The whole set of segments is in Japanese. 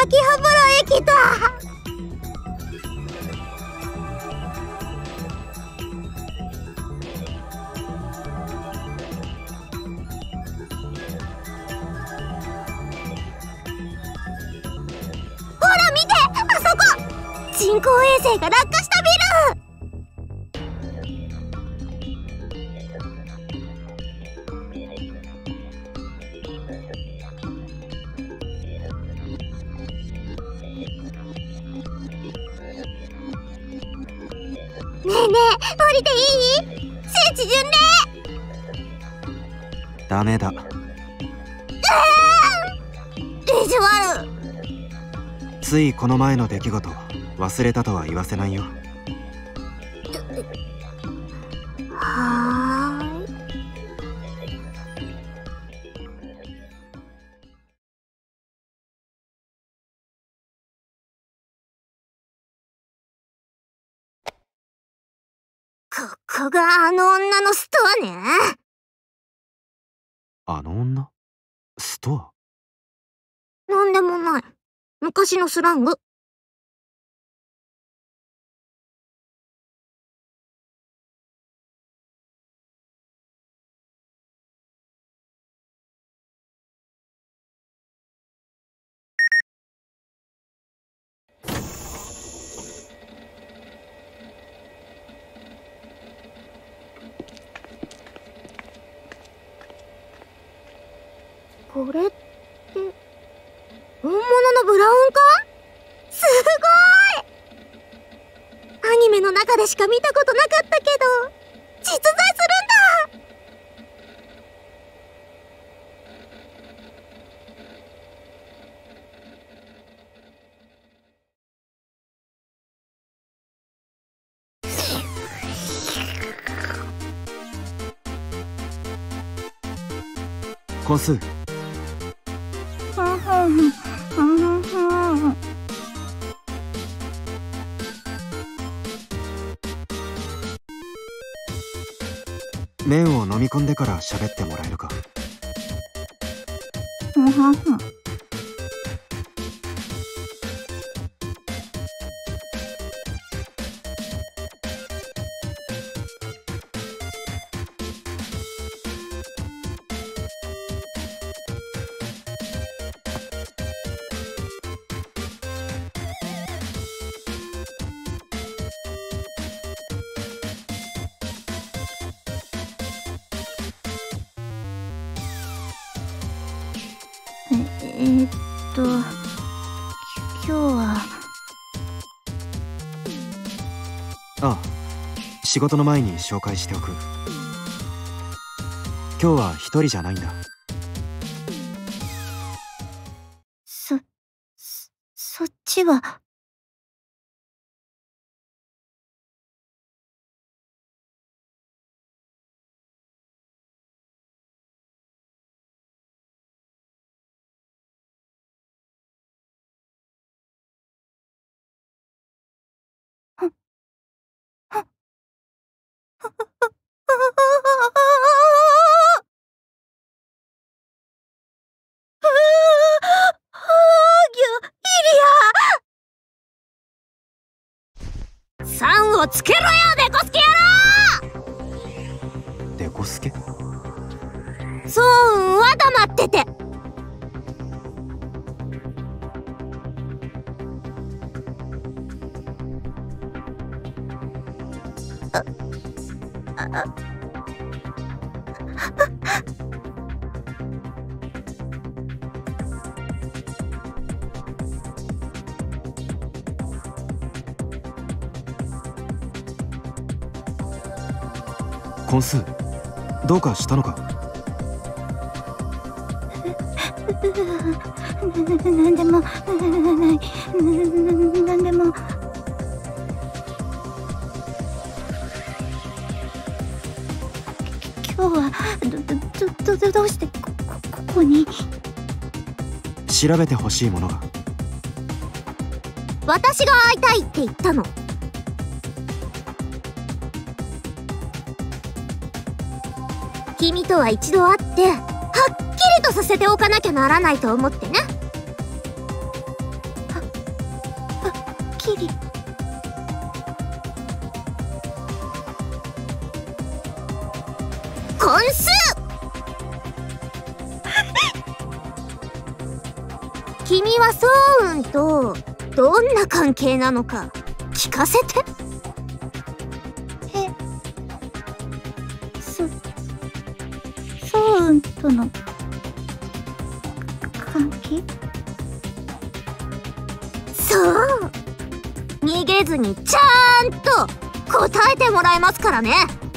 秋葉原駅だ。ほら見て、あそこ人工衛星が落下したビル。ねえねえ、降りていい？聖地巡礼。 ダメだ。 意地悪。 ついこの前の出来事忘れたとは言わせないよ。 はーい。ここがあの女のストアね。 あの女？ストア？ なんでもない。昔のスラング。これって本物のブラウン管？すごい！アニメの中でしか見たことなかったけど実在するんだ。 コンスー。麺を飲み込んでから喋ってもらえるか。 今日は。 ああ、仕事の前に紹介しておく。今日は一人じゃないんだ。 そっちは。さんをつけろよ、デコスケ野郎！ デコスケ？ ソーンは黙ってて。 コンスー、どうかしたのか？ なんでもなんでも。今日はどうしてここに？ 調べてほしいものが。 私が会いたいって言ったの。君とは一度会ってはっきりとさせておかなきゃならないと思ってね。 君はソウンとどんな関係なのか聞かせて。 ソウンとの関係？ そう、逃げずにちゃんと答えてもらえますからね。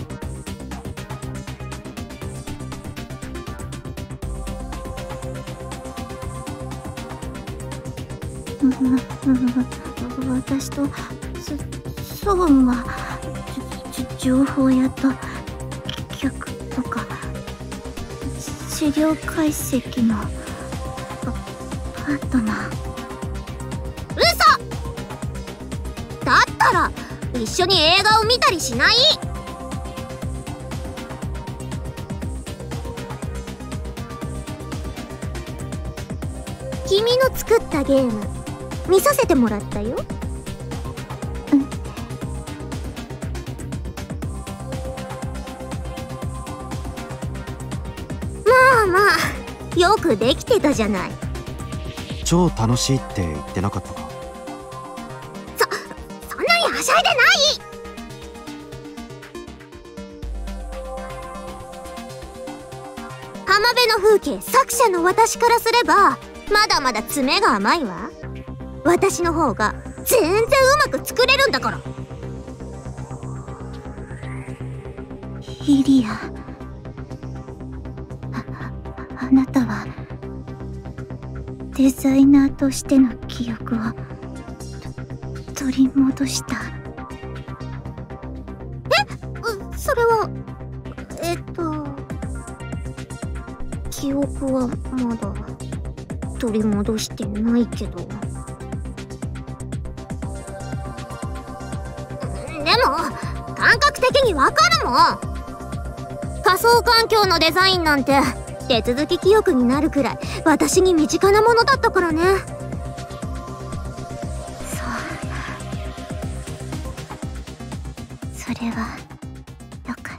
私とソウンは情報屋と客とか資料解析のパートナー。 嘘だったら一緒に映画を見たりしない？君の作ったゲーム見させてもらったよ。まあまあよくできてたじゃない。 超楽しいって言ってなかったか？ そんなにはしゃいでない。浜辺の風景作者の私からすればまだまだ詰めが甘いわ。私の方が全然うまく作れるんだから。 イリア、あなたはデザイナーとしての記憶を取り戻した。 それは記憶はまだ取り戻してないけど。でも感覚的にわかるもん。仮想環境のデザインなんて手続き記憶になるくらい私に身近なものだったからね。 それはよかった。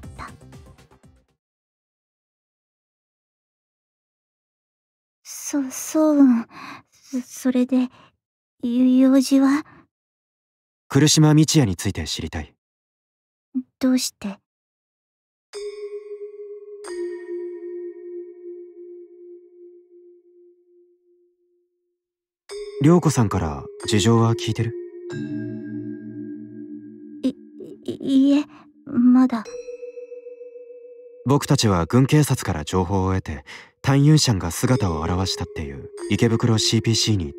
そう、それで用事は？ 来島道也について知りたい。 どうして？ 涼子さんから事情は聞いてる？ いいえ、まだ。 僕たちは軍警察から情報を得てタンユンシャンが姿を現したっていう池袋 CPC に行った。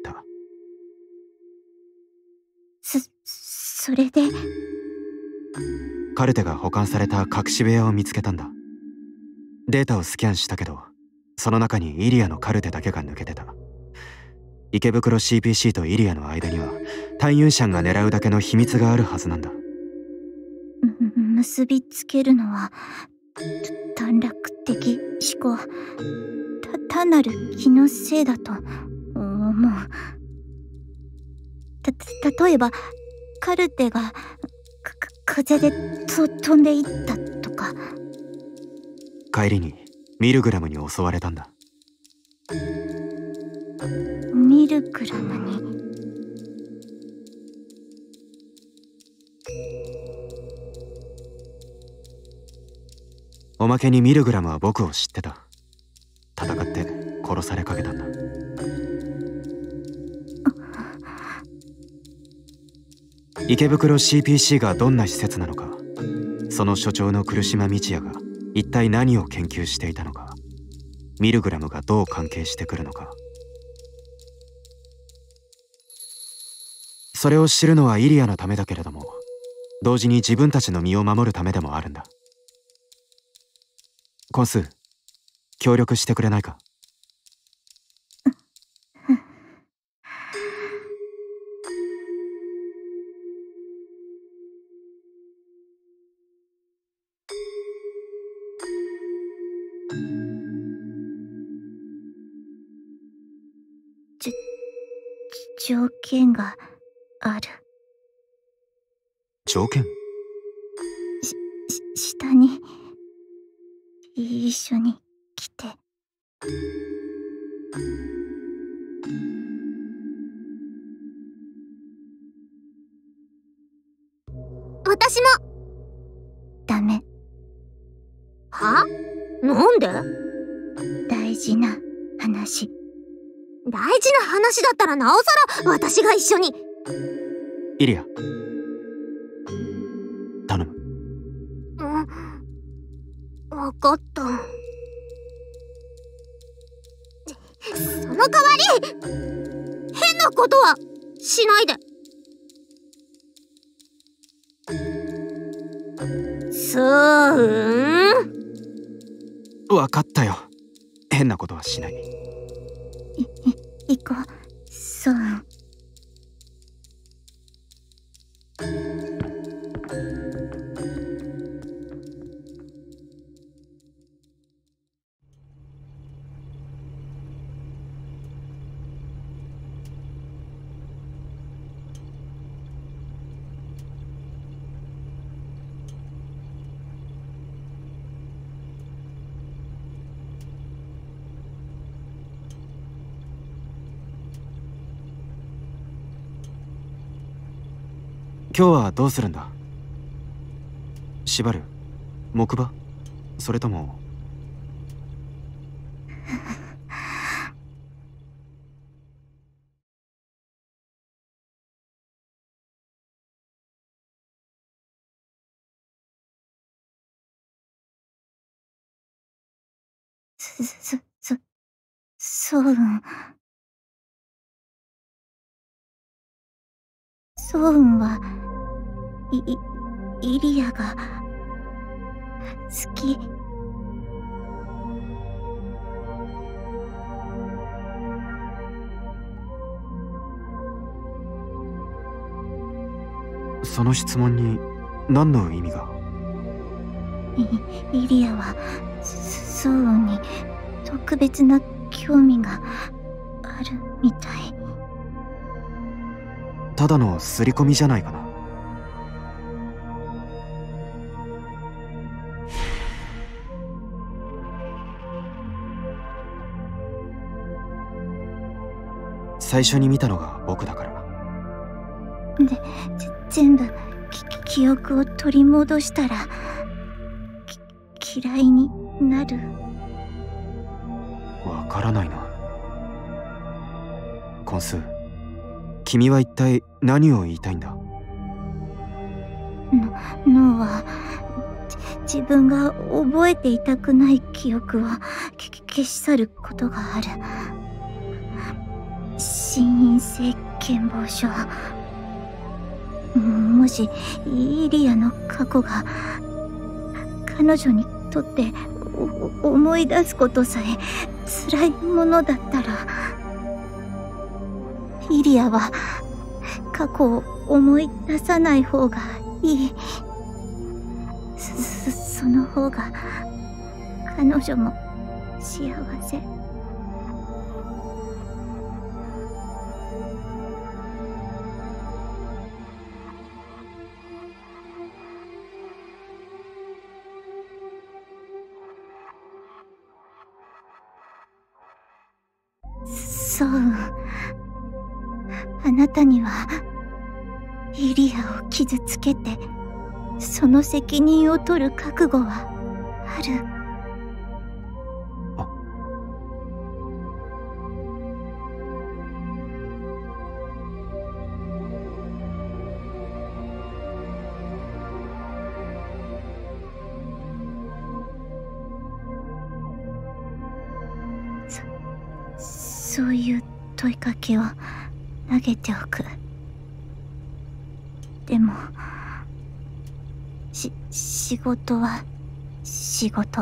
それで？ カルテが保管された隠し部屋を見つけたんだ。データをスキャンしたけどその中にイリアのカルテだけが抜けてた。池袋 CPC とイリアの間にはタンユンシャンが狙うだけの秘密があるはずなんだ。 結びつけるのは短絡的思考、単なる気のせいだと思う。例えばカルテが風で飛んでいったとか。 帰りにミルグラムに襲われたんだ。 ミルグラムに？ おまけにミルグラムは僕を知ってた。戦って殺されかけたんだ。池袋 CPC がどんな施設なのか、その所長の来島道也が一体何を研究していたのか、ミルグラムがどう関係してくるのか、それを知るのはイリアのためだけれども同時に自分たちの身を守るためでもあるんだ。コンス、協力してくれないか？ 条件がある。 条件？ 下に一緒に来て。 事な話。 大事な話だったらなおさら私が一緒に。 イリア、頼む。 分かった。その代わり変なことはしないで。 分かったよ。変なことはしない。 行こう、ソウン。 今日はどうするんだ？縛る？木馬？それともソウン。ソウンはイリアが好き。 その質問に何の意味が？ イリアはソウンに特別な興味があるみたい。 ただの刷り込みじゃないかな。最初に見たのが僕だから。 全部記憶を取り戻したら嫌いになる。 わからないな。コンスー、君は一体何を言いたいんだ？ 脳は自分が覚えていたくない記憶を消し去ることがある。心因性健忘症。もしイリアの過去が彼女にとって思い出すことさえ辛いものだったら、イリアは過去を思い出さない方がいい。その方が彼女も幸せ。ソウン、あなたにはイリアを傷つけてその責任を取る覚悟はある。そういう問いかけを投げておく。でも仕事は仕事。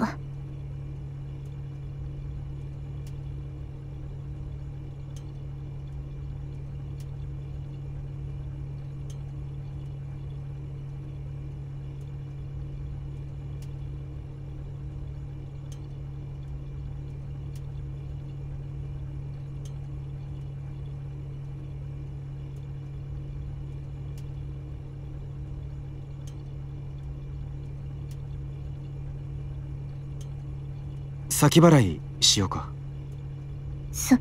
先払いしようか。 そう。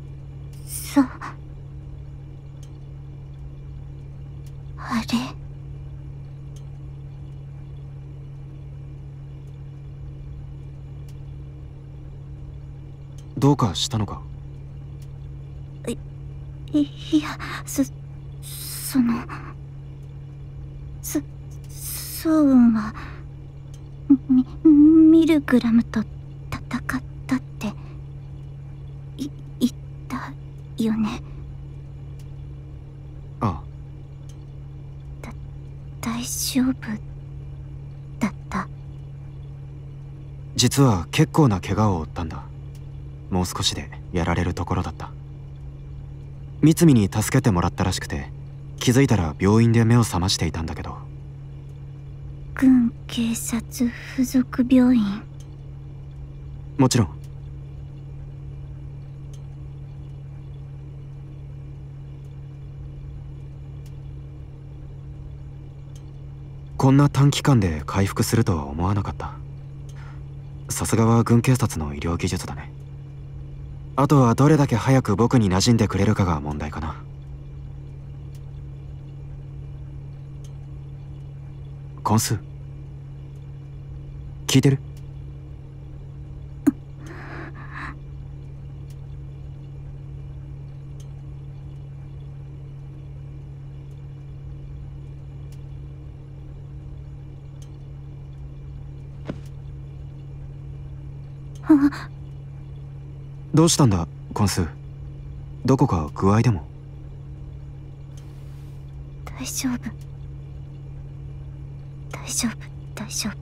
あれ、 どうかしたのか？ いや、そのソウンはミルグラムと戦ったって言ったよね。 ああ。 大丈夫だった？ 実は結構な怪我を負ったんだ。もう少しでやられるところだった。三海に助けてもらったらしくて、気づいたら病院で目を覚ましていたんだけど。 軍警察附属病院？ もちろん。こんな短期間で回復するとは思わなかった。さすがは軍警察の医療技術だね。あとはどれだけ早く僕に馴染んでくれるかが問題かな。コンス、聞いてる？どうしたんだ、コンス。どこか具合でも？ 大丈夫。大丈夫。大丈夫。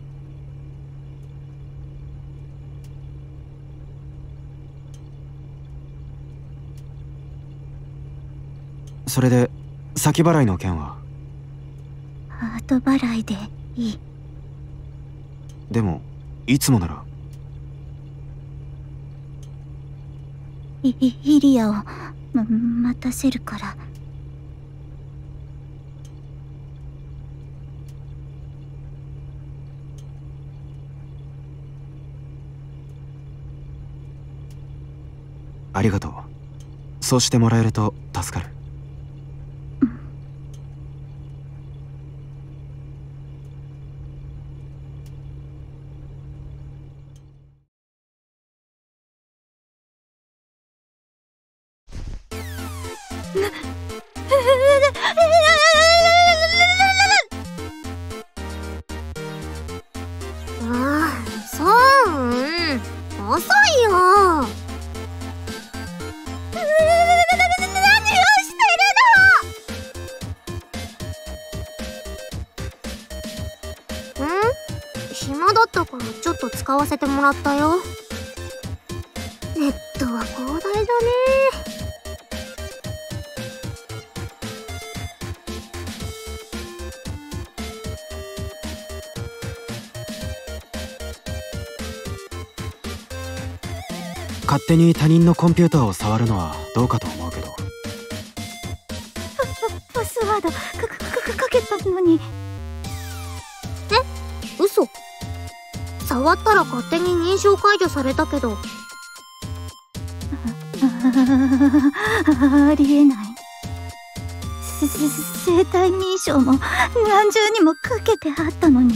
それで先払いの件は？ 後払いでいい。 でもいつもなら。 イリアを待たせるから。 ありがとう。そうしてもらえると助かる。 遅いよ。何をしてるの？暇だったからちょっと使わせてもらったよ。ネットは広大だね。 勝手に他人のコンピューターを触るのはどうかと思うけど。 パスワードかけたのに。 嘘。触ったら勝手に認証解除されたけど。 ありえない。生体認証も何重にもかけてあったのに。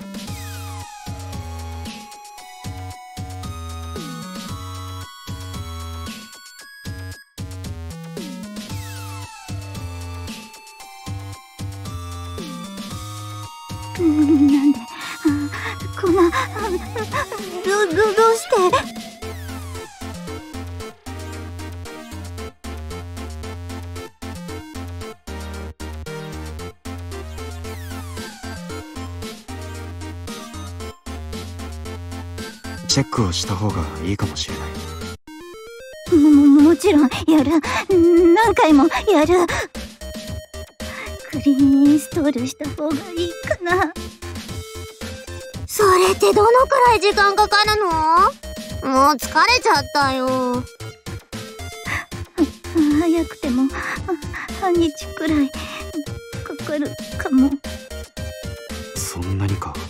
なんでこんなどうして？ チェックをした方がいいかもしれない。 もちろんやる。何回もやる。クリーンインストールした方がいいかな。 それってどのくらい時間かかるの？もう疲れちゃったよ。 早くても半日くらいかかるかも。 そんなにか。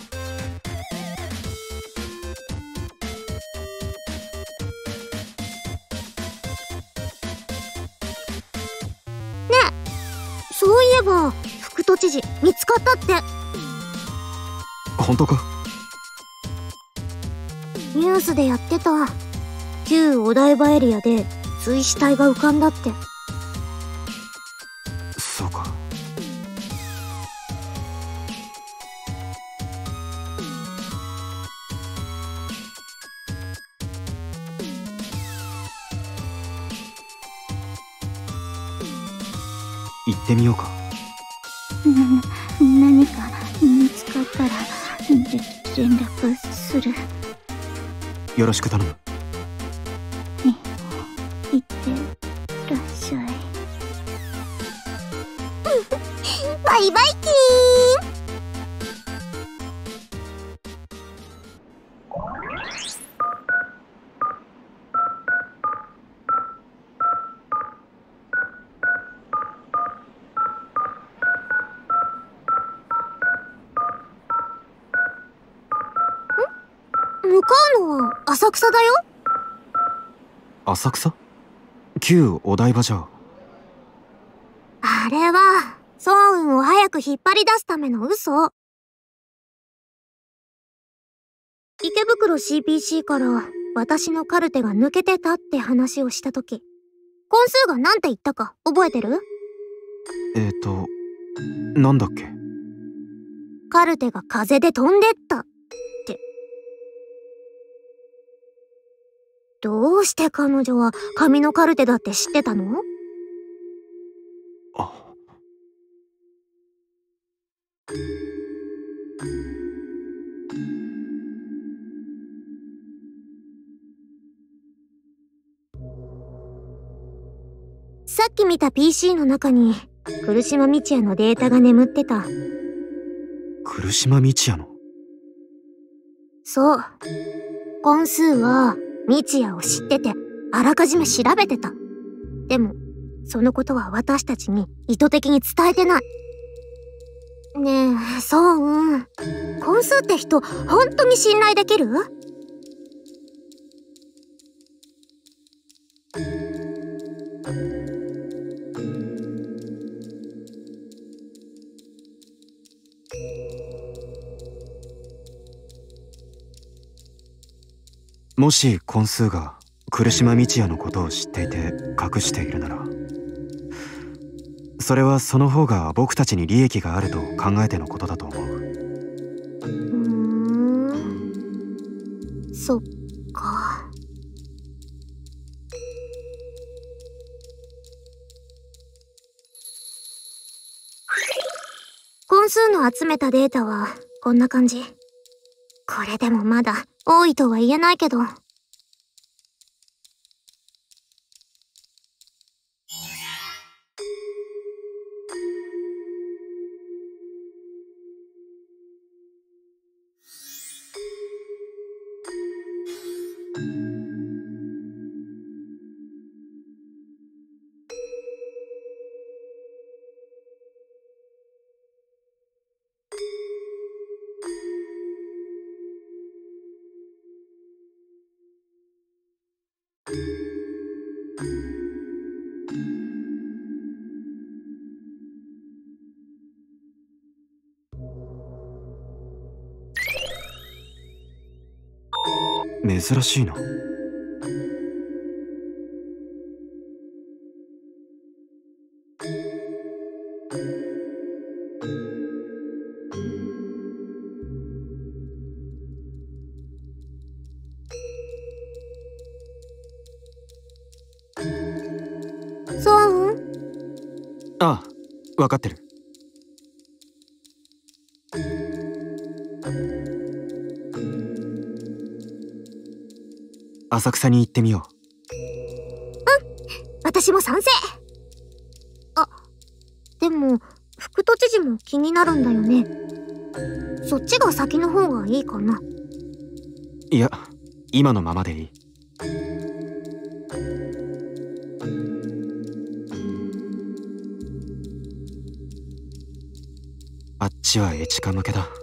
そういえば副都知事見つかったって。 本当か？ ニュースでやってた。 旧お台場エリアで追死体が浮かんだって。 そうか。行ってみようか。 何か見つかったら連絡する。 よろしく頼む。 いってらっしゃい。 バイバイキーン。向かうのは浅草だよ。 浅草？旧お台場じゃ。 あれは早雲を早く引っ張り出すための嘘。池袋 CPC から私のカルテが抜けてたって話をしたとき、本数が何て言ったか覚えてる？ なんだっけ？ カルテが風で飛んでったって。どうして彼女は紙のカルテだって知ってたの？ あ。 さっき見た PC の中に来島道也のデータが眠ってた。 来島道也の？ そう。本数は道也を知っててあらかじめ調べてた。でもそのことは私たちに意図的に伝えてない。ねえ、そう、本数って人本当に信頼できる？ もし今数が来島道也のことを知っていて隠しているなら、それはその方が僕たちに利益があると考えてのことだと思う。 そっか。本数の集めたデータはこんな感じ。これでもまだ多いとは言えないけど。 珍しいな。 そう？ ああ、分かってる。浅草に行ってみよう。 私も賛成。あ、でも副都知事も気になるんだよね。そっちが先の方がいいかな。 いや、今のままでいい。あっちはエチカ向けだ。